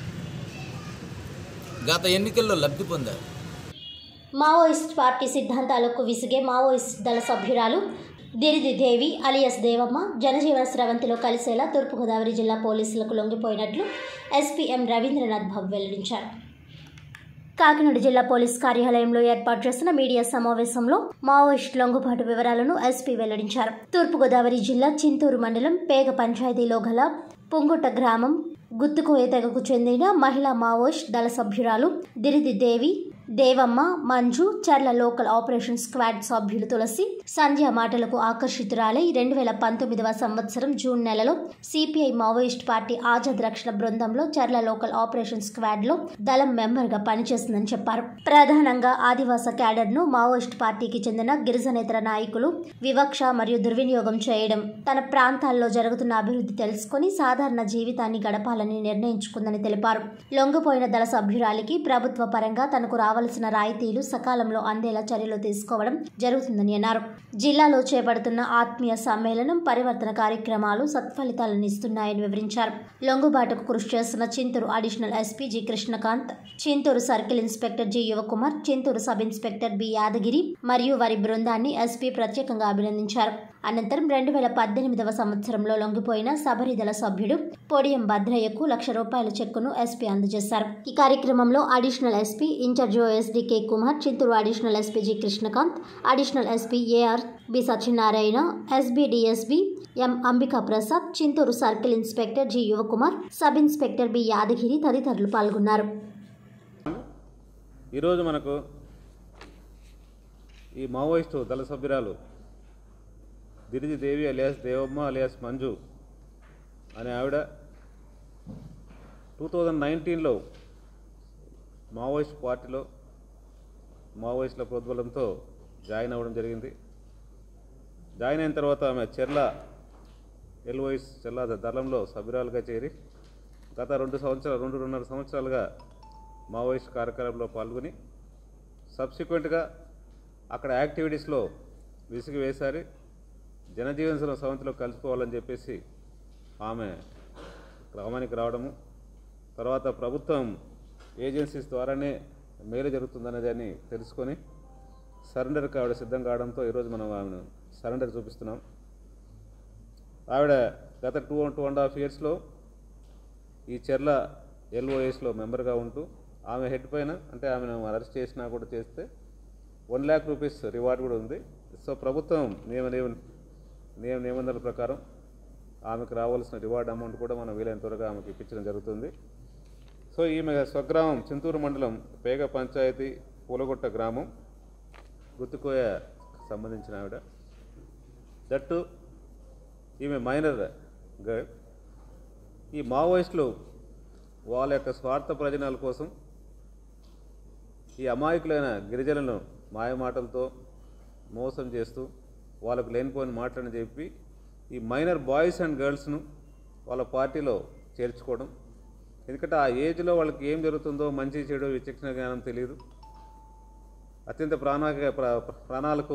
గత ఎన్నికల్లో లబ్ధి పొందారు. మావోయిస్ట్ పార్టీ సిద్ధాంతాలకు విసిగే మావోయిస్ట్ దళ సభ్యురాలు దిరిది దేవి అలియాస్ దేవమ్మ జనజీవన స్రవంతిలో కలిసేలా తూర్పుగోదావరి జిల్లా పోలీసులకు లొంగిపోయినట్లు ఎస్పీ ఎం రవీంద్రనాథ్ బాబు వెల్లడించారు. కాకినాడ జిల్లా పోలీస్ కార్యాలయంలో ఏర్పాటు చేసిన మీడియా సమావేశంలో మావోయిస్ట్ లొంగుబాటు వివరాలను ఎస్పీ వెల్లడించారు. తూర్పుగోదావరి జిల్లా చింతూరు మండలం పేగ పంచాయతీలో గల పుంగుట గ్రామం గుత్తుకోయ తెగకు చెందిన మహిళా మావోయిస్ట్ దళ సభ్యురాలు Diridi Devi Devamma Manju Charla local operation squad సభ్యులు తులసి సంధ్య మాటలకు ఆకర్షితురాలై రెండు వేల పంతొమ్మిదవ సంవత్సరం జూన్ నెలలో సిపిఐ మావోయిస్ట్ పార్టీ ఆజాద్ రక్షణ బృందంలో చర్ల లోకల్ ఆపరేషన్ స్క్వాడ్ లో దళం మెంబర్ గా పనిచేస్తుందని చెప్పారు. ప్రధానంగా ఆదివాస క్యాడర్ ను మావోయిస్ట్ పార్టీకి చెందిన గిరిజనేతర నాయకులు వివక్ష మరియు దుర్వినియోగం చేయడం, తన ప్రాంతాల్లో జరుగుతున్న అభివృద్ధి తెలుసుకుని సాధారణ జీవితాన్ని గడపాలని నిర్ణయించుకుందని తెలిపారు. లొంగిపోయిన దళ సభ్యురాలికి ప్రభుత్వ పరంగా తనకు రావాల్సిన రాయితీలు సకాలంలో అందేలా చర్యలు తీసుకోవడం జరుగుతుందని అన్నారు. జిల్లాలో చేపడుతున్న ఆత్మీయ సమ్మేళనం పరివర్తన కార్యక్రమాలు సత్ఫలితాలను ఇస్తున్నాయని వివరించారు. లొంగుబాటుకు కృషి చేస్తున్న Chintur additional SP G Krishnakanth, Chintur circle inspector G Yuvakumar, Chintur sub inspector B Yadagiri మరియు వారి బృందాన్ని ఎస్పీ ప్రత్యేకంగా అభినందించారు. అనంతరం రెండు వేల పద్దెనిమిదవ సంవత్సరంలో లొంగిపోయిన సబరిదళ సభ్యుడు పొడియం భద్రయ్యకు లక్ష రూపాయల చెక్కును ఎస్పీ అందజేశారు. ఈ కార్యక్రమంలో additional SP incharge SD K Kumar, Chintur additional SP G Krishnakanth, additional SP AR B Satyanarayana, SB DSB M Ambika Prasad, Chintur circle inspector G Yuvakumar, sub inspector B Yadagiri తదితరులు పాల్గొన్నారు. ఈరోజు మనకు ఈ మావోయిస్టు దళ సభ్యురాలు దిరిజి దేవి అలియాస్ దేవమ్మ అలియాస్ మంజు అనే ఆవిడ టూ థౌజండ్ నైన్టీన్లో మావోయిస్ట్ పార్టీలో మావోయిస్టుల ప్రోద్బలంతో జాయిన్ అవ్వడం జరిగింది. జాయిన్ అయిన తర్వాత ఆమె చెర్ల ఎల్ఓఎస్ చెర్ల దళంలో సభ్యురాలుగా చేరి గత రెండు సంవత్సరాలు రెండు రెండున్నర సంవత్సరాలుగా మావోయిస్ట్ కార్యక్రమంలో పాల్గొని సబ్సిక్వెంట్గా అక్కడ యాక్టివిటీస్లో విసిగి వేసారి జనజీవన సమితిలో కలిసిపోవాలని చెప్పేసి ఆమె గ్రామానికి రావడము, తర్వాత ప్రభుత్వం ఏజెన్సీస్ ద్వారానే మేలు జరుగుతుందనేదాన్ని తెలుసుకొని సరెండర్కి ఆవిడ సిద్ధం కావడంతో ఈరోజు మనం ఆమెను సరెండర్ చూపిస్తున్నాం. ఆవిడ గత టూ టూ అండ్ హాఫ్ ఇయర్స్లో ఈ చెర్ల ఎల్ఓఎస్లో మెంబర్గా ఉంటూ ఆమె హెడ్ పైన అంటే ఆమెను అరెస్ట్ చేసినా కూడా చేస్తే వన్ ల్యాక్ రూపీస్ రివార్డ్ కూడా ఉంది. సో ప్రభుత్వం నియమ నియమ నిబంధనల ప్రకారం ఆమెకు రావాల్సిన రివార్డ్ అమౌంట్ కూడా మనం వీలైన త్వరగా ఆమెకు ఇప్పించడం జరుగుతుంది. సో ఈమె స్వగ్రామం చింతూరు మండలం పేగ పంచాయతీ పూలగొట్ట గ్రామం, గుత్తుకోయ సంబంధించిన ఆవిడ. దట్టు ఈమె మైనర్ గర్ల్. ఈ మావోయిస్టులు వాళ్ళ యొక్క స్వార్థ ప్రయోజనాల కోసం ఈ అమాయకులైన గిరిజనులను మాయమాటలతో మోసం చేస్తూ వాళ్ళకు లేనిపోయిన మాటలని చెప్పి ఈ మైనర్ బాయ్స్ అండ్ గర్ల్స్ను వాళ్ళ పార్టీలో చేర్చుకోవడం. ఎందుకంటే ఆ ఏజ్లో వాళ్ళకి ఏం జరుగుతుందో మంచి చెడు విచక్షణ జ్ఞానం తెలియదు. అత్యంత ప్రాణా ప్రాణాలకు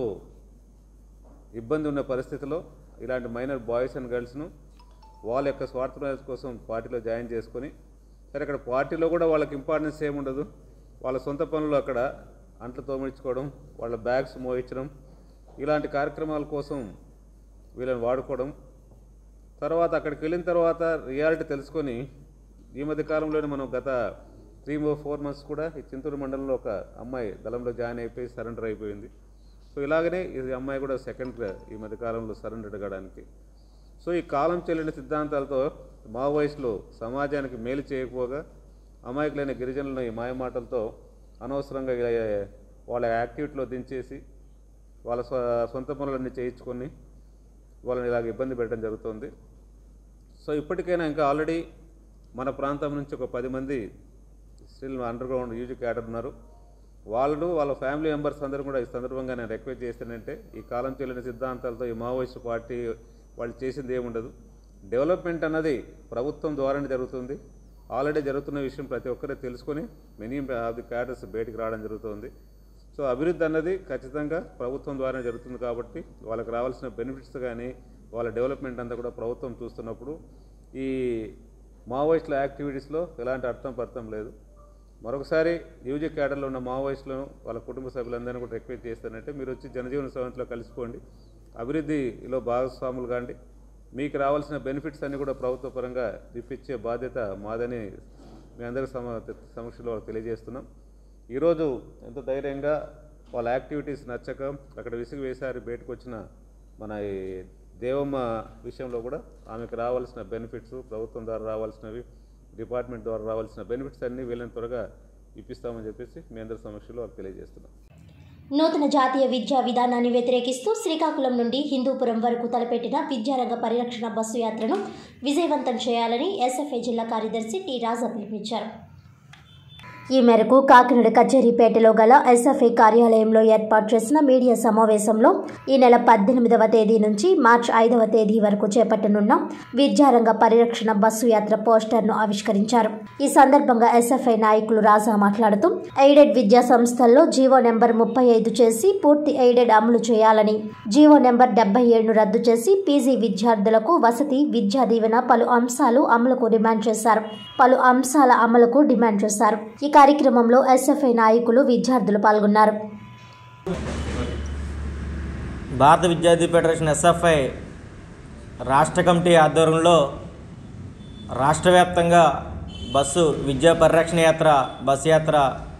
ఇబ్బంది ఉన్న పరిస్థితిలో ఇలాంటి మైనర్ బాయ్స్ అండ్ గర్ల్స్ను వాళ్ళ యొక్క స్వార్థ కోసం పార్టీలో జాయిన్ చేసుకొని, సరే అక్కడ పార్టీలో కూడా వాళ్ళకి ఇంపార్టెన్స్ ఏముండదు, వాళ్ళ సొంత పనులు అక్కడ అంట్లు తోమించుకోవడం, వాళ్ళ బ్యాగ్స్ మోయించడం, ఇలాంటి కార్యక్రమాల కోసం వీళ్ళని వాడుకోవడం. తర్వాత అక్కడికి వెళ్ళిన తర్వాత రియాలిటీ తెలుసుకొని ఈ మధ్య కాలంలోనే మనం గత త్రీ ఫోర్ మంత్స్ కూడా ఈ చింతూరు మండలంలో ఒక అమ్మాయి దళంలో జాయిన్ అయిపోయి సరెండర్ అయిపోయింది. సో ఇలాగనే ఈ అమ్మాయి కూడా సెకండ్గా ఈ మధ్య కాలంలో సరెండర్ కావడానికి. సో ఈ కాలం చెల్లిన సిద్ధాంతాలతో మావోయిస్టులు సమాజానికి మేలు చేయకపోగా అమాయకులైన గిరిజనులను ఈ మాయమాటలతో అనవసరంగా వాళ్ళ యాక్టివిటీలో దించేసి వాళ్ళ సొంత పనులన్నీ చేయించుకొని వాళ్ళని ఇలాగ ఇబ్బంది పెట్టడం జరుగుతుంది. సో ఇప్పటికైనా ఇంకా ఆల్రెడీ మన ప్రాంతం నుంచి ఒక పది మంది still underground UG cadre ఉన్నారు. వాళ్ళు వాళ్ళ ఫ్యామిలీ మెంబర్స్ అందరూ కూడా ఈ సందర్భంగా నేను రిక్వెస్ట్ చేస్తానంటే, ఈ కాలం చెల్లిన సిద్ధాంతాలతో ఈ మావోయిస్ట్ పార్టీ వాళ్ళు చేసింది ఏముండదు. డెవలప్మెంట్ అన్నది ప్రభుత్వం ద్వారానే జరుగుతుంది. ఆల్రెడీ జరుగుతున్న విషయం ప్రతి ఒక్కరూ తెలుసుకొని మెనీ ఆఫ్ ది క్యాడర్స్ బయటికి రావడం జరుగుతుంది. సో అభివృద్ధి అన్నది ఖచ్చితంగా ప్రభుత్వం ద్వారానే జరుగుతుంది కాబట్టి వాళ్ళకి రావాల్సిన బెనిఫిట్స్ కానీ వాళ్ళ డెవలప్మెంట్ అంతా కూడా ప్రభుత్వం చూస్తున్నప్పుడు ఈ మావోయిస్టుల యాక్టివిటీస్లో ఎలాంటి అర్థం పర్థం లేదు. మరొకసారి యూజీ క్యాడర్లో ఉన్న మావోయిస్టులను వాళ్ళ కుటుంబ సభ్యులందరినీ కూడా రిక్వెస్ట్ చేస్తానంటే, మీరు వచ్చి జనజీవన సమితిలో కలిసిపోండి, అభివృద్ధిలో భాగస్వాములు కాండి, మీకు రావాల్సిన బెనిఫిట్స్ అన్నీ కూడా ప్రభుత్వ పరంగా ఇప్పించే బాధ్యత మాదని మీ అందరి సమ సమక్షంలో వాళ్ళకి తెలియజేస్తున్నాం. ఈరోజు ఎంతో ధైర్యంగా వాళ్ళ యాక్టివిటీస్ నచ్చక అక్కడ విసిగి వేసారి బయటకు వచ్చిన మన ఈ దేవమ్మ విషయంలో కూడా ఆమెకు రావాల్సిన బెనిఫిట్స్ ప్రభుత్వం ద్వారా రావాల్సినవి, డిపార్ట్మెంట్ ద్వారా రావాల్సిన బెనిఫిట్స్ అన్నీ వీళ్ళని త్వరగా ఇప్పిస్తామని చెప్పేసి మీ అందరి సమక్షంలో వాళ్ళకి తెలియజేస్తున్నాం. నూతన జాతీయ విద్యా విధానాన్ని వ్యతిరేకిస్తూ శ్రీకాకుళం నుండి హిందూపురం వరకు తలపెట్టిన విద్యారంగ పరిరక్షణ బస్సు యాత్రను విజయవంతం చేయాలని ఎస్ఎఫ్ఐ జిల్లా కార్యదర్శి టి రాజా పిలుపునిచ్చారు. ఈ మేరకు కాకినాడ కచేరీపేటలో గల ఎస్ఎఫ్ఐ కార్యాలయంలో ఏర్పాటు చేసిన మీడియా సమావేశంలో ఈ నెల పద్దెనిమిదవ తేదీ నుంచి మార్చి ఐదవ తేదీ వరకు చేపట్టనున్న విద్యారంగ పరిరక్షణ బస్సు యాత్ర పోస్టర్ను ఆవిష్కరించారు. ఈ సందర్భంగా ఎస్ఎఫ్ఐ నాయకులు రాజా మాట్లాడుతూ ఎయిడెడ్ విద్యా సంస్థల్లో జీవో నెంబర్ ముప్పై ఐదు చేసి పూర్తి ఎయిడెడ్ అమలు చేయాలని, జీవో నెంబర్ డెబ్బై ఏడును రద్దు చేసి పీజీ విద్యార్థులకు వసతి విద్యా దీవెన పలు అంశాలు అమలుకు డిమాండ్ చేశారు పలు అంశాల అమలుకు డిమాండ్ చేశారు. ఈ కార్యక్రమంలో ఎస్ఎఫ్ఐ నాయకులు విద్యార్థులు పాల్గొన్నారు. భారత విద్యార్థి ఫెడరేషన్ ఎస్ఎఫ్ఐ రాష్ట్ర కమిటీ ఆధ్వర్యంలో రాష్ట్ర వ్యాప్తంగా బస్సు విద్యా పరిరక్షణ యాత్ర బస్సు యాత్ర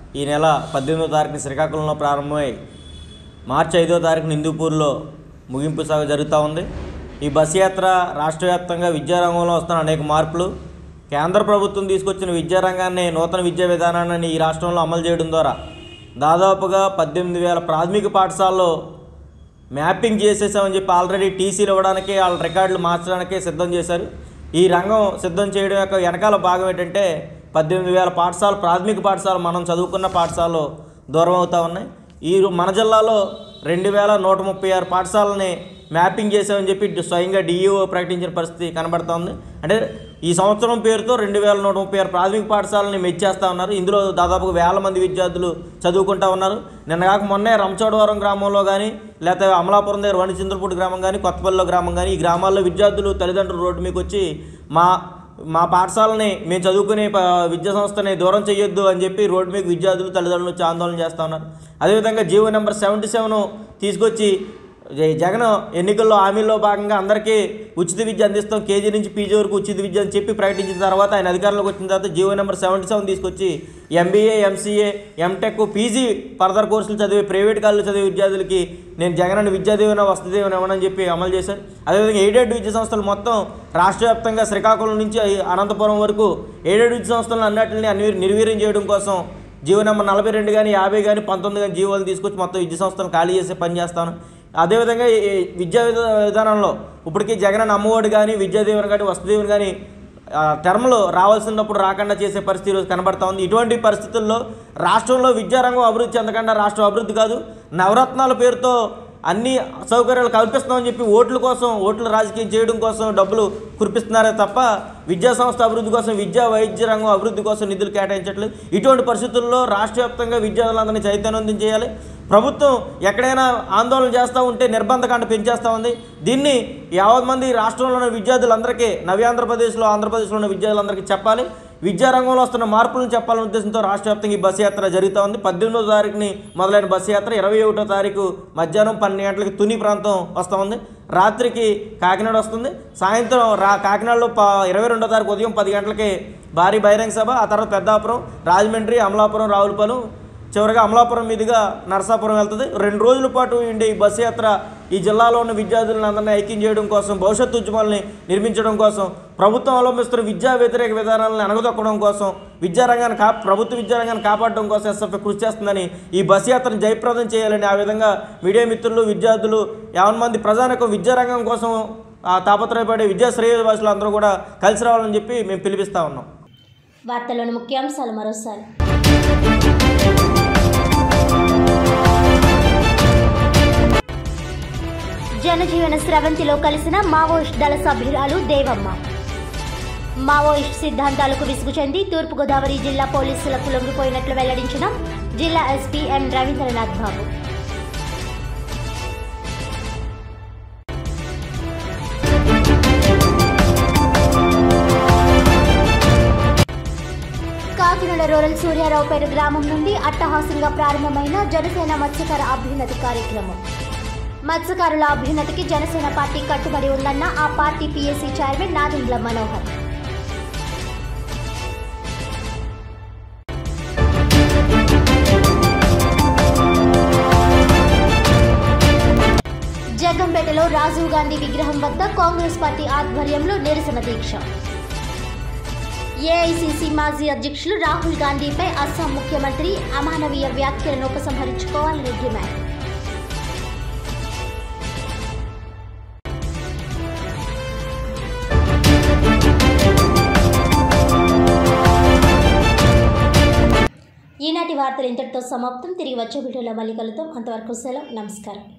ఈ నెల పద్దెనిమిదో తారీఖున శ్రీకాకుళంలో ప్రారంభమై మార్చి ఐదో తారీఖున హిందూపూర్లో ముగింపు సాగు జరుగుతూ ఉంది. ఈ బస్సు యాత్ర రాష్ట్ర వ్యాప్తంగా విద్యారంగంలో వస్తున్న అనేక మార్పులు, కేంద్ర ప్రభుత్వం తీసుకొచ్చిన విద్యారంగాన్ని నూతన విద్యా విధానాన్ని ఈ రాష్ట్రంలో అమలు చేయడం ద్వారా దాదాపుగా పద్దెనిమిది వేల ప్రాథమిక పాఠశాలలో మ్యాపింగ్ చేసేసామని చెప్పి ఆల్రెడీ టీసీలు ఇవ్వడానికి వాళ్ళ రికార్డులు మార్చడానికే సిద్ధం చేశారు. ఈ రంగం సిద్ధం చేయడం యొక్క వెనకాల భాగం ఏంటంటే పద్దెనిమిది వేల పాఠశాల ప్రాథమిక పాఠశాల మనం చదువుకున్న పాఠశాలలు దూరం అవుతూ ఉన్నాయి. ఈ మన జిల్లాలో రెండు వేల నూట ముప్పై ఆరు పాఠశాలని మ్యాపింగ్ చేసామని చెప్పి స్వయంగా డిఈఓ ప్రకటించిన పరిస్థితి కనబడుతోంది. అంటే ఈ సంవత్సరం పేరుతో రెండు వేల నూట ముప్పై ఆరు ప్రాథమిక పాఠశాలని మెచ్చేస్తూ ఉన్నారు. ఇందులో దాదాపు వేల మంది విద్యార్థులు చదువుకుంటూ ఉన్నారు. నిన్న కాక మొన్నే రంచోడవరం గ్రామంలో కానీ, లేకపోతే అమలాపురం దగ్గర వణిచంద్రపూడి గ్రామం కానీ, కొత్తపల్లిలో గ్రామం కానీ, ఈ గ్రామాల్లో విద్యార్థులు తల్లిదండ్రులు రోడ్డు మీకు వచ్చి మా మా పాఠశాలని మేము చదువుకునే విద్యా సంస్థని దూరం చేయొద్దు అని చెప్పి రోడ్డు మీద విద్యార్థులు తల్లిదండ్రులు వచ్చి ఆందోళన చేస్తూ ఉన్నారు. అదేవిధంగా జీవో నెంబర్ సెవెంటీ సెవెన్ తీసుకొచ్చి జగన్ ఎన్నికల్లో హామీల్లో భాగంగా అందరికీ ఉచిత విద్య అందిస్తాం, కేజీ నుంచి పీజీ వరకు ఉచిత విద్య అని చెప్పి ప్రకటించిన తర్వాత ఆయన అధికారంలోకి వచ్చిన తర్వాత జీవో నెంబర్ సెవెంటీ సెవెన్ తీసుకొచ్చి MBA, MCA, MTech, PG further కోర్సులు చదివే ప్రైవేట్ కాలేజీలు చదివే విద్యార్థులకి నేను జగన్ అని విద్యాదీవెన వసతిదీవెన ఇవ్వనని చెప్పి అమలు చేశారు. అదేవిధంగా ఎయిడెడ్ విద్యా సంస్థలు మొత్తం రాష్ట్ర వ్యాప్తంగా శ్రీకాకుళం నుంచి అనంతపురం వరకు ఎయిడెడ్ విద్యా సంస్థలను అన్నింటినీ అన్ని నిర్వీర్యం చేయడం కోసం జీవో నెంబర్ నలభై రెండు కానీ యాభై కానీ పంతొమ్మిది కానీ జీవోలు తీసుకొచ్చి మొత్తం విద్యా సంస్థలను ఖాళీ చేసే పని చేస్తాను. అదేవిధంగా విద్యా విధానంలో ఇప్పటికీ జగన్ అమ్మఒడి కానీ విద్యాదీవెన కానీ వసతిదీవెన కానీ టర్మ్లో రావాల్సినప్పుడు రాకుండా చేసే పరిస్థితి ఈరోజు కనబడతా ఉంది. ఇటువంటి పరిస్థితుల్లో రాష్ట్రంలో విద్యారంగం అభివృద్ధి చెందకుండా రాష్ట్రం అభివృద్ధి కాదు, నవరత్నాల పేరుతో అన్ని సౌకర్యాలు కల్పిస్తామని చెప్పి ఓట్ల కోసం ఓట్ల రాజకీయం చేయడం కోసం డబ్బులు కురిపిస్తున్నారే తప్ప విద్యా సంస్థ అభివృద్ధి కోసం, విద్యా వైద్య రంగం అభివృద్ధి కోసం నిధులు కేటాయించట్లేదు. ఇటువంటి పరిస్థితుల్లో రాష్ట్ర వ్యాప్తంగా విద్యార్థులందరినీ చైతన్యవంతం చేయాలి. ప్రభుత్వం ఎక్కడైనా ఆందోళన చేస్తూ ఉంటే నిర్బంధకాండ పెంచేస్తూ ఉంది. దీన్ని యావత్ మంది రాష్ట్రంలో ఉన్న విద్యార్థులందరికీ, నవ్యాంధ్రప్రదేశ్లో ఆంధ్రప్రదేశ్లో ఉన్న విద్యార్థులందరికీ చెప్పాలి. విద్యారంగంలో వస్తున్న మార్పులను చెప్పాలనే ఉద్దేశంతో రాష్ట్ర వ్యాప్తంగా ఈ బస్సు యాత్ర జరుగుతూ ఉంది. పద్దెనిమిదో తారీఖుని మొదలైన బస్సు యాత్ర ఇరవై ఒకటో తారీఖు మధ్యాహ్నం పన్నెండు గంటలకి తుని ప్రాంతం వస్తూ ఉంది. రాత్రికి కాకినాడ వస్తుంది. సాయంత్రం రా కాకినాడలో ప ఇరవై రెండో తారీఖు ఉదయం పది గంటలకి భారీ బహిరంగ సభ, ఆ తర్వాత పెద్దాపురం, రాజమండ్రి, అమలాపురం, రావులపాలెం, చివరిగా అమలాపురం మీదుగా నరసాపురం వెళ్తుంది. రెండు రోజుల పాటు ఉండే ఈ బస్సు యాత్ర ఈ జిల్లాలో ఉన్న విద్యార్థులను అందరినీ ఐక్యం చేయడం కోసం, భవిష్యత్తు ఉద్యమాలని నిర్మించడం కోసం, ప్రభుత్వం అవలంబిస్తున్న విద్యా వ్యతిరేక విధానాలను అణగదొక్కడం కోసం, విద్యారంగాన్ని కా ప్రభుత్వ విద్యారంగాన్ని కాపాడడం కోసం ఎస్ఎఫ్ఐ కృషి చేస్తుందని, ఈ బస్సు యాత్రను జయప్రదం చేయాలని ఆ విధంగా మీడియా మిత్రులు, విద్యార్థులు, యావన్ మంది ప్రజానికం విద్యారంగం కోసం తాపత్రయపడే విద్యా శ్రేయోభిలాషులు అందరూ కూడా కలిసి రావాలని చెప్పి మేము పిలిపిస్తూ ఉన్నాం. వార్తల్లోని ముఖ్యాంశాలు మరోసారి. జనజీవన స్రవంతిలో కలిసిన మావోయిస్ట్ దళ సభ్యురాలు దేవమ్మ. మావోయిస్ట్ సిద్ధాంతాలకు విసుగు చెంది తూర్పుగోదావరి జిల్లా పోలీసులకు లొంగిపోయినట్లు వెల్లడించిన జిల్లా SP M Ravindranath Babu. Kakinada rural Suryaraopeta గ్రామం నుండి అట్టహాసంగా ప్రారంభమైన జనసేన మత్స్యకార అభ్యున్నతి కార్యక్రమం. మత్స్యకారుల అభ్యున్నతికి జనసేన పార్టీ కట్టుబడి ఉందన్న ఆ party PAC chairman Nadendla Manohar. జగ్గంపేటలో రాజీవ్ గాంధీ విగ్రహం వద్ద కాంగ్రెస్ పార్టీ ఆధ్వర్యంలో నిరసన దీక్ష. ఏఐసీసీ మాజీ అధ్యక్షులు రాహుల్ గాంధీపై అస్సాం ముఖ్యమంత్రి అమానవీయ వ్యాఖ్యలను ఉపసంహరించుకోవాలని డిమాండ్. ఈనాటి వార్తలు ఇంతటితో సమాప్తం. తిరిగి వచ్చే వీడియోలో మళ్ళీ కలుద్దాం. అంతవరకు సెలవు. నమస్కారం.